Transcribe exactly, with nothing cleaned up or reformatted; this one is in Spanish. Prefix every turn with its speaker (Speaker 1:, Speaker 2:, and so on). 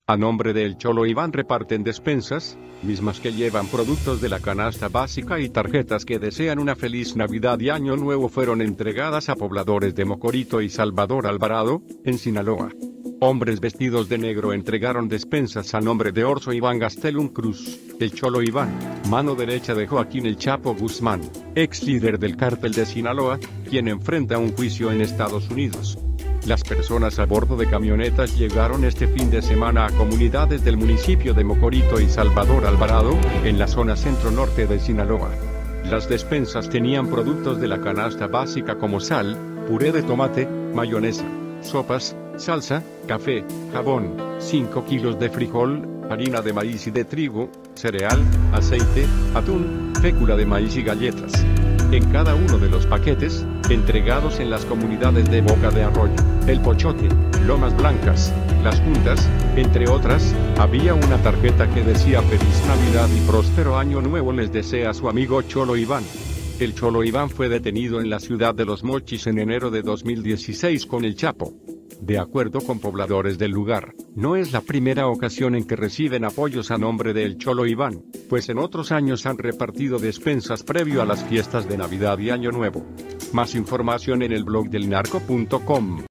Speaker 1: A nombre del Cholo Iván reparten despensas, mismas que llevan productos de la canasta básica y tarjetas que desean una feliz Navidad y Año Nuevo fueron entregadas a pobladores de Mocorito y Salvador Alvarado, en Sinaloa. Hombres vestidos de negro entregaron despensas a nombre de Orso Iván Gastelum Cruz, el Cholo Iván, mano derecha de Joaquín El Chapo Guzmán, ex líder del cártel de Sinaloa, quien enfrenta un juicio en Estados Unidos. Las personas a bordo de camionetas llegaron este fin de semana a comunidades del municipio de Mocorito y Salvador Alvarado, en la zona centro-norte de Sinaloa. Las despensas tenían productos de la canasta básica como sal, puré de tomate, mayonesa, sopas, salsa, café, jabón, cinco kilos de frijol, harina de maíz y de trigo, cereal, aceite, atún, fécula de maíz y galletas. En cada uno de los paquetes, entregados en las comunidades de Boca de Arroyo, El Pochote, Lomas Blancas, Las Juntas, entre otras, había una tarjeta que decía Feliz Navidad y próspero Año Nuevo les desea su amigo Cholo Iván. El Cholo Iván fue detenido en la ciudad de Los Mochis en enero de dos mil dieciséis con El Chapo. De acuerdo con pobladores del lugar, no es la primera ocasión en que reciben apoyos a nombre del Cholo Iván, pues en otros años han repartido despensas previo a las fiestas de Navidad y Año Nuevo. Más información en el blog del narco punto com.